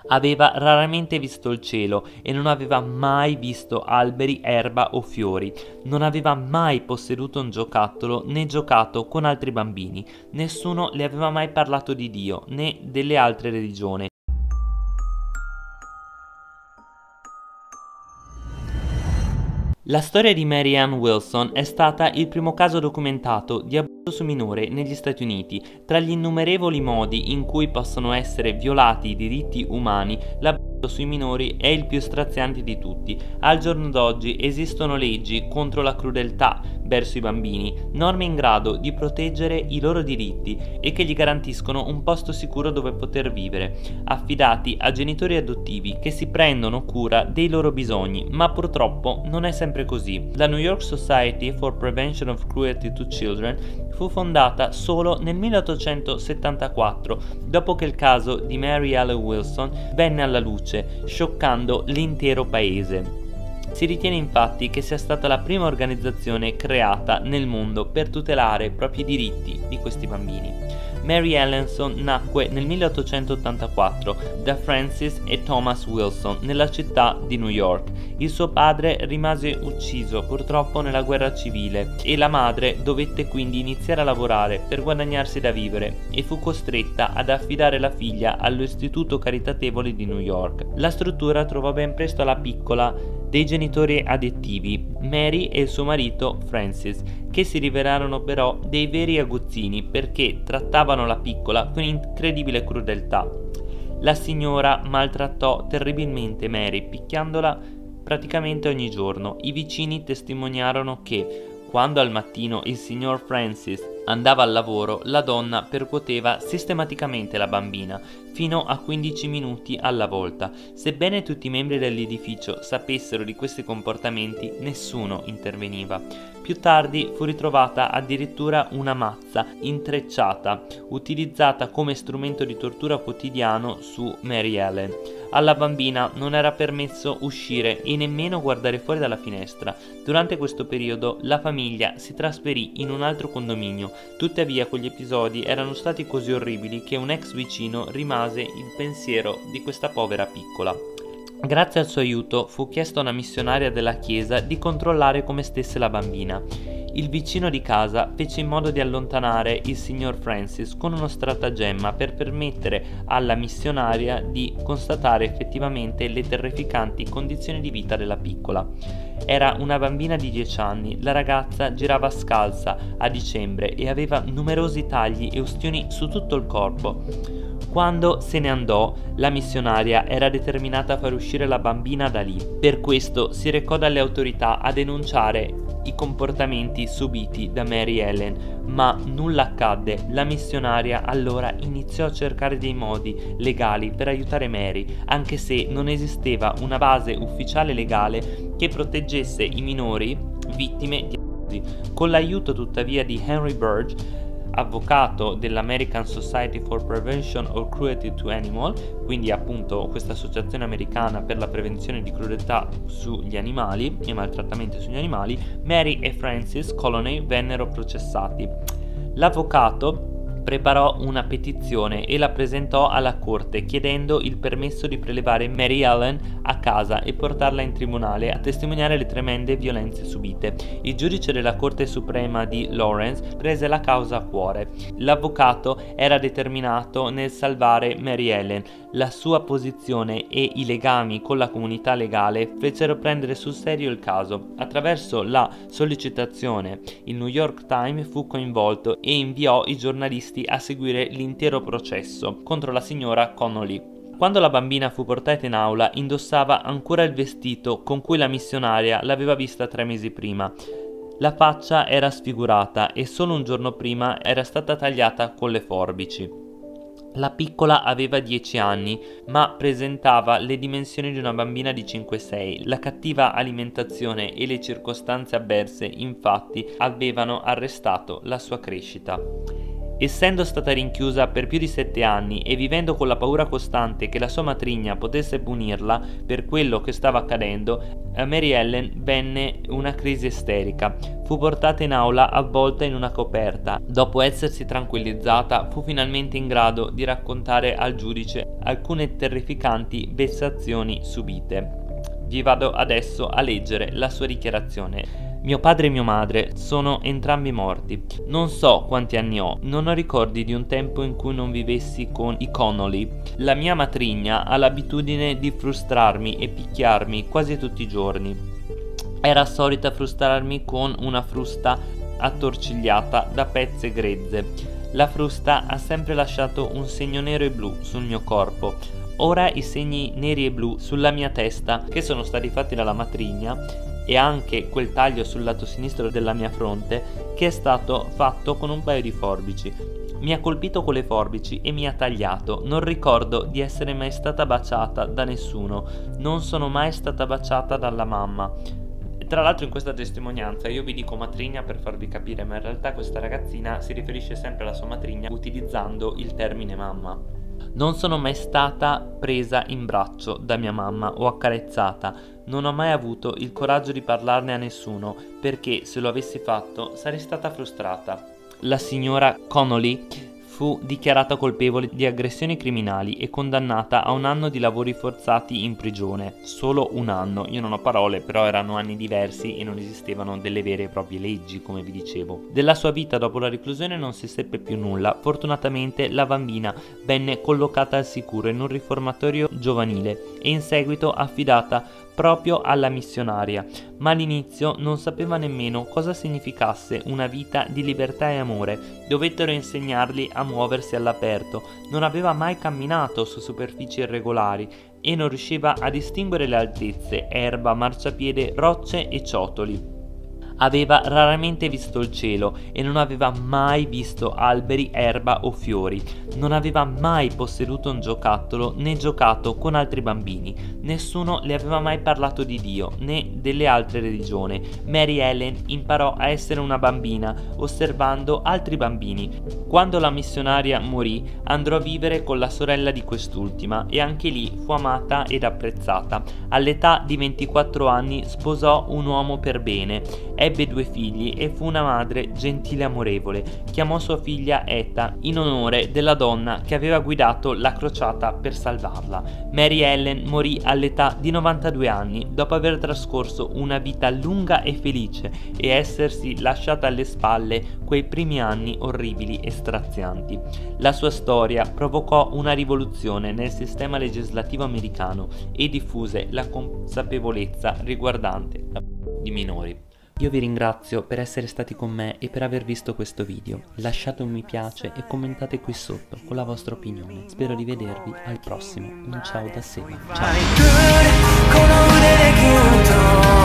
Aveva raramente visto il cielo e non aveva mai visto alberi, erba o fiori. Non aveva mai posseduto un giocattolo né giocato con altri bambini. Nessuno le aveva mai parlato di Dio né delle altre religioni. La storia di Mary Ann Wilson è stata il primo caso documentato di abuso su minore negli Stati Uniti. Tra gli innumerevoli modi in cui possono essere violati i diritti umani, l'abuso sui minori è il più straziante di tutti. Al giorno d'oggi esistono leggi contro la crudeltà verso i bambini, norme in grado di proteggere i loro diritti e che gli garantiscono un posto sicuro dove poter vivere, affidati a genitori adottivi che si prendono cura dei loro bisogni, ma purtroppo non è sempre così. La New York Society for Prevention of Cruelty to Children fu fondata solo nel 1874, dopo che il caso di Mary Ellen Wilson venne alla luce, scioccando l'intero paese. Si ritiene infatti che sia stata la prima organizzazione creata nel mondo per tutelare proprio i diritti di questi bambini. Mary Ellenson nacque nel 1884 da Francis e Thomas Wilson nella città di New York. Il suo padre rimase ucciso purtroppo nella guerra civile e la madre dovette quindi iniziare a lavorare per guadagnarsi da vivere e fu costretta ad affidare la figlia all'istituto caritatevole di New York. La struttura trovò ben presto la piccola dei genitori adottivi, Mary e il suo marito Francis, che si rivelarono però dei veri aguzzini perché trattavano la piccola con incredibile crudeltà. La signora maltrattò terribilmente Mary, picchiandola praticamente ogni giorno. I vicini testimoniarono che quando al mattino il signor Francis andava al lavoro, la donna percuoteva sistematicamente la bambina fino a 15 minuti alla volta. Sebbene tutti i membri dell'edificio sapessero di questi comportamenti, nessuno interveniva. Più tardi fu ritrovata addirittura una mazza intrecciata, utilizzata come strumento di tortura quotidiano su Mary Ellen. Alla bambina non era permesso uscire e nemmeno guardare fuori dalla finestra. Durante questo periodo la famiglia si trasferì in un altro condominio. Tuttavia quegli episodi erano stati così orribili che un ex vicino rimase il pensiero di questa povera piccola. Grazie al suo aiuto fu chiesto a una missionaria della chiesa di controllare come stesse la bambina. Il vicino di casa fece in modo di allontanare il signor Francis con uno stratagemma per permettere alla missionaria di constatare effettivamente le terrificanti condizioni di vita della piccola. Era una bambina di 10 anni, la ragazza girava scalza a dicembre e aveva numerosi tagli e ustioni su tutto il corpo. Quando se ne andò, la missionaria era determinata a far uscire la bambina da lì. Per questo si recò dalle autorità a denunciare i comportamenti subiti da Mary Ellen, ma nulla accadde. La missionaria allora iniziò a cercare dei modi legali per aiutare Mary, anche se non esisteva una base ufficiale legale che proteggesse i minori vittime di abusi. Con l'aiuto tuttavia di Henry Burge, avvocato dell'American Society for Prevention of Cruelty to Animals, quindi appunto questa associazione americana per la prevenzione di crudeltà sugli animali e maltrattamenti sugli animali, Mary e Francis Colony vennero processati. L'avvocato preparò una petizione e la presentò alla corte chiedendo il permesso di prelevare Mary Ellen a casa e portarla in tribunale a testimoniare le tremende violenze subite. Il giudice della Corte Suprema di Lawrence prese la causa a cuore. L'avvocato era determinato nel salvare Mary Ellen. La sua posizione e i legami con la comunità legale fecero prendere sul serio il caso. Attraverso la sollecitazione, il New York Times fu coinvolto e inviò i giornalisti a seguire l'intero processo contro la signora Connolly. Quando la bambina fu portata in aula, indossava ancora il vestito con cui la missionaria l'aveva vista 3 mesi prima. La faccia era sfigurata e solo un giorno prima era stata tagliata con le forbici. La piccola aveva 10 anni, ma presentava le dimensioni di una bambina di 5-6. La cattiva alimentazione e le circostanze avverse, infatti, avevano arrestato la sua crescita. Essendo stata rinchiusa per più di 7 anni e vivendo con la paura costante che la sua matrigna potesse punirla per quello che stava accadendo, a Mary Ellen venne una crisi isterica. Fu portata in aula avvolta in una coperta. Dopo essersi tranquillizzata, fu finalmente in grado di raccontare al giudice alcune terrificanti vessazioni subite. Vi vado adesso a leggere la sua dichiarazione. Mio padre e mia madre sono entrambi morti. Non so quanti anni ho, non ho ricordi di un tempo in cui non vivessi con i Connolly. La mia matrigna ha l'abitudine di frustrarmi e picchiarmi quasi tutti i giorni. Era solita frustrarmi con una frusta attorcigliata da pezze grezze. La frusta ha sempre lasciato un segno nero e blu sul mio corpo. Ora i segni neri e blu sulla mia testa, che sono stati fatti dalla matrigna, e anche quel taglio sul lato sinistro della mia fronte, che è stato fatto con un paio di forbici. Mi ha colpito con le forbici e mi ha tagliato. Non ricordo di essere mai stata baciata da nessuno. Non sono mai stata baciata dalla mamma. Tra l'altro in questa testimonianza io vi dico matrigna per farvi capire, ma in realtà questa ragazzina si riferisce sempre alla sua matrigna utilizzando il termine mamma. Non sono mai stata presa in braccio da mia mamma o accarezzata. Non ho mai avuto il coraggio di parlarne a nessuno, perché se lo avessi fatto sarei stata frustrata. La signora Connolly fu dichiarata colpevole di aggressioni criminali e condannata a 1 anno di lavori forzati in prigione. Solo 1 anno. Io non ho parole, però erano anni diversi e non esistevano delle vere e proprie leggi, come vi dicevo. Della sua vita dopo la reclusione non si seppe più nulla. Fortunatamente la bambina venne collocata al sicuro in un riformatorio giovanile e in seguito affidata proprio alla missionaria, ma all'inizio non sapeva nemmeno cosa significasse una vita di libertà e amore. Dovettero insegnargli a muoversi all'aperto. Non aveva mai camminato su superfici irregolari e non riusciva a distinguere le altezze, erba, marciapiede, rocce e ciotoli. Aveva raramente visto il cielo e non aveva mai visto alberi, erba o fiori. Non aveva mai posseduto un giocattolo né giocato con altri bambini. Nessuno le aveva mai parlato di Dio né delle altre religioni. Mary Ellen imparò a essere una bambina osservando altri bambini. Quando la missionaria morì, andò a vivere con la sorella di quest'ultima e anche lì fu amata ed apprezzata. All'età di 24 anni sposò un uomo per bene. Ebbe 2 figli e fu una madre gentile e amorevole. Chiamò sua figlia Etta in onore della donna che aveva guidato la crociata per salvarla. Mary Ellen morì all'età di 92 anni dopo aver trascorso una vita lunga e felice e essersi lasciata alle spalle quei primi anni orribili e strazianti. La sua storia provocò una rivoluzione nel sistema legislativo americano e diffuse la consapevolezza riguardante i minori. Io vi ringrazio per essere stati con me e per aver visto questo video. Lasciate un mi piace e commentate qui sotto con la vostra opinione. Spero di vedervi al prossimo. Un ciao da Seba. Ciao.